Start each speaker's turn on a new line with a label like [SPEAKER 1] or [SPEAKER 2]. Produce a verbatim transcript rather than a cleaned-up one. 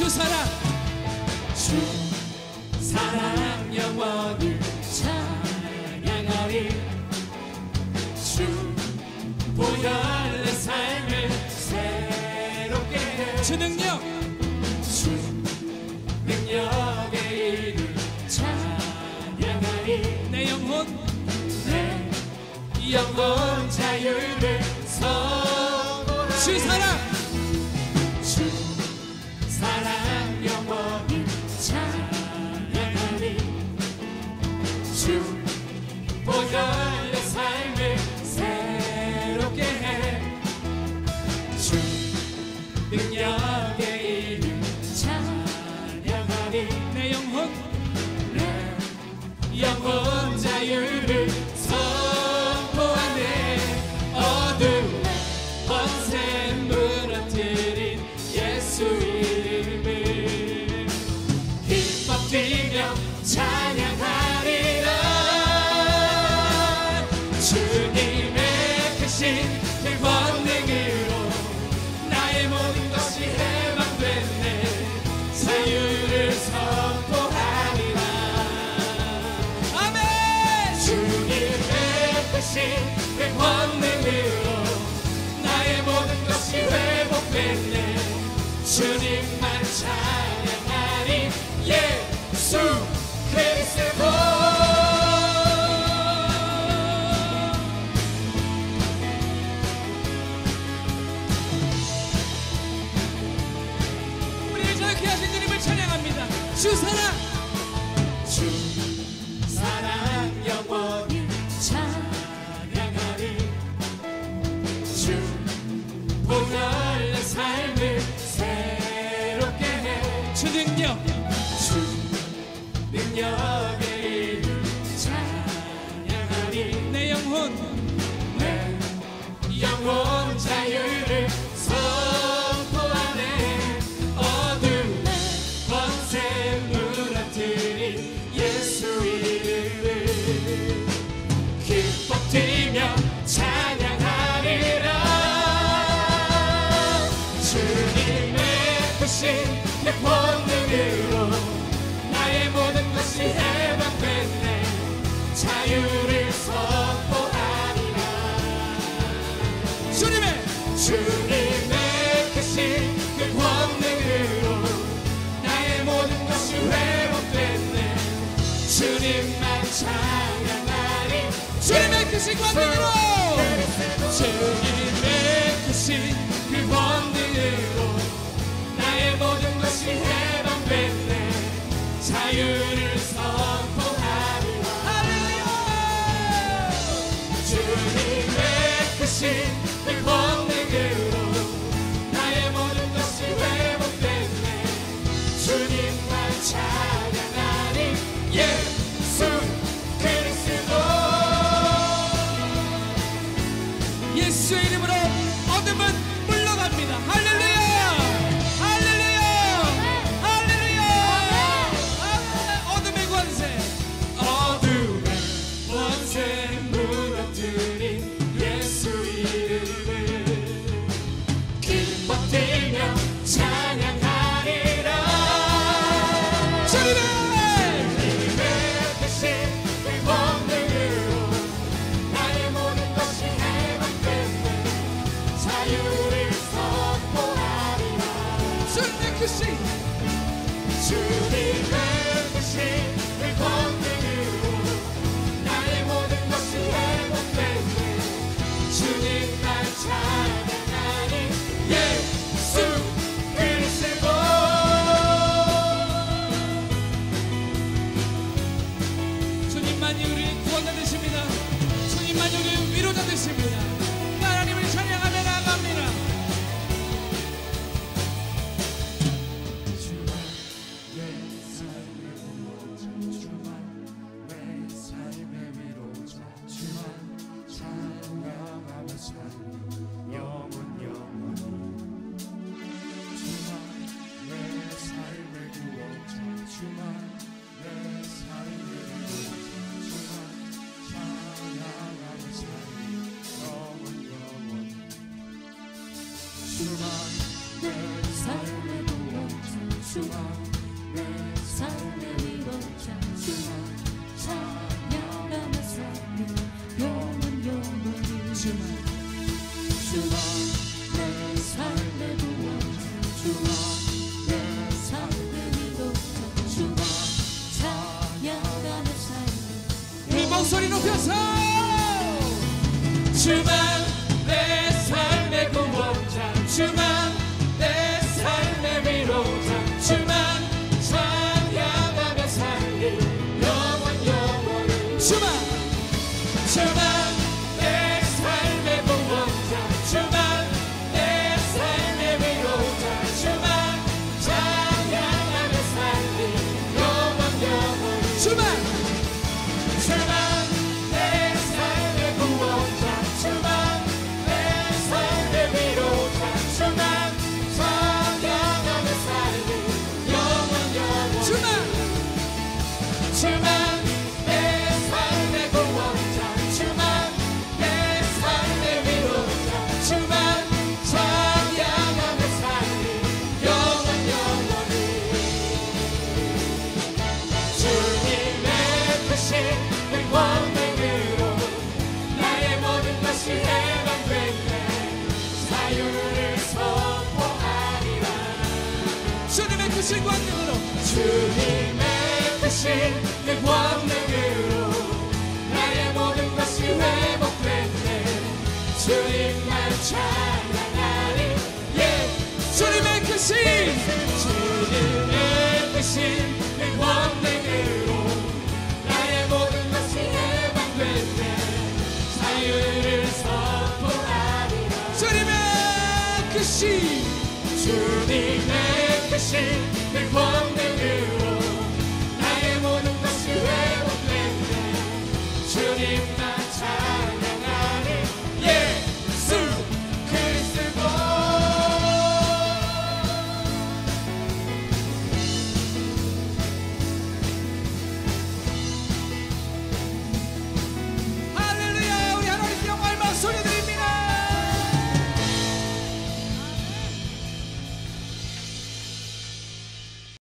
[SPEAKER 1] 주 사랑
[SPEAKER 2] 주 사랑 영원히 찬양하리. 주 보혈 내 삶을 새롭게 해.
[SPEAKER 1] 주 능력
[SPEAKER 2] 주 능력의 이름 찬양하리.
[SPEAKER 1] 내 영혼
[SPEAKER 2] 내 영혼 자유를 선포하리.
[SPEAKER 1] 주 사랑
[SPEAKER 2] 주 사랑 영원히 찬양하리. 주 보혈 내 삶을 새롭게 해. 주 능력의 이름 찬양하리.
[SPEAKER 1] 내 영혼
[SPEAKER 2] 내 영혼 자유를 선포하네. 어둠의 권세 무너뜨린 예수 이름을 기뻐 뛰며 찬양하리라. 주님의 크신 그 권능으로 나의 모든 것이 해방됐네. 자유를 선포하리라.
[SPEAKER 1] 아멘.
[SPEAKER 2] 주님의 크신 그 권능으로 나의 모든 것이 회복됐네. 주님만 찬양하리. 예수 그리스도.
[SPEAKER 1] 우리 저렇게 하신 주님을 찬양합니다. 주 사랑
[SPEAKER 2] 주 사랑 영원히 찬양하리. 주 보혈 내 삶을 새롭게 해.
[SPEAKER 1] 주 능력
[SPEAKER 2] 주 능력의 이름 찬양하리.
[SPEAKER 1] 내 영혼
[SPEAKER 2] 내 영혼 자유를 선포하네. 어둠의 권세 무너뜨린 예수 이름을 기뻐 뛰며 찬양하리라. 주님의 크신 그 권능으로 나의 모든 것이 해방됐네. 자유를 선포하리라.
[SPEAKER 1] 주님의
[SPEAKER 2] 주님의 크신 그 권능으로 나의 모든 것이 회복됐네. 주님만 찬양하리.
[SPEAKER 1] 주님의 크신 권능으로
[SPEAKER 2] 주님의 크신 그 권능으로 나의 모든 것이 해방됐네. 자유를 선포하리라.
[SPEAKER 1] 할렐루야.
[SPEAKER 2] 주님의 크신 그 권능으로 나의 모든 것이 회복됐네. 주님만 찬양하리. 예수 그리스도.
[SPEAKER 1] 예수의 이름으로 어둠은 물러갑니다. 할렐루야. 할렐루야. 할렐루야. 어둠의 권세
[SPEAKER 2] 어둠의 권세 무너뜨린 예수 이름을 기뻐 뛰며 찬양하리라.
[SPEAKER 1] 주님의
[SPEAKER 2] 주님의 크신 그 권능으로 나의 모든 것이 해방됐네. 자유를 선포하리라.
[SPEAKER 1] 주님의 크신
[SPEAKER 2] 주님의 크신 그 권능으로 나의 모든 것이 회복됐네. 주님만 찬양하리. 예수 그리스도.
[SPEAKER 1] 주님만이 우리의 구원자 되십니다. 주님만이 우리의 위로자 되십니다. 하나님을 찬양하며 나아갑니다.
[SPEAKER 2] 주의
[SPEAKER 3] 삶의 위로자 주만 찬양하며 살리 영원 영원히
[SPEAKER 2] 주만
[SPEAKER 3] 주만 내 삶의 구원자 주만 내 삶의 위로자 주만 찬양하며 살리
[SPEAKER 1] 우리 목소리 높여서
[SPEAKER 2] 주만 내 삶의 구원자 주만 내 삶의 위로자 주만 찬양하며 살리 영원 영원히
[SPEAKER 1] 주만
[SPEAKER 2] 주만 내 삶의 구원자 주만 내 삶의 위로자 주만 찬양하며 살리 영원 영원히
[SPEAKER 1] 주만
[SPEAKER 2] 주만 내 삶의 구원자 주만 내 삶의 위로자 주만 찬양하며 살리 영원 영원히
[SPEAKER 1] 주만
[SPEAKER 2] 주만 내 삶의 구원자 주만 내 삶의 위로자 주만 찬양하며 살리 영원 영원히 주님의 크신 은권능으로 나의 모든 것이 해방되네 자유를 선포하리라
[SPEAKER 1] 주님의 크신 권능으로
[SPEAKER 2] 주님의 크신 그 권능으로 나의 모든 것이 회복됐네 주님만 찬양하리 예
[SPEAKER 1] 주님의 크신
[SPEAKER 2] 주님의 크신 그 권능으로 나의 모든 것이 회복됐네 자유를 선포하리라
[SPEAKER 1] 주님의 크신
[SPEAKER 2] 주님의 크신 그 권능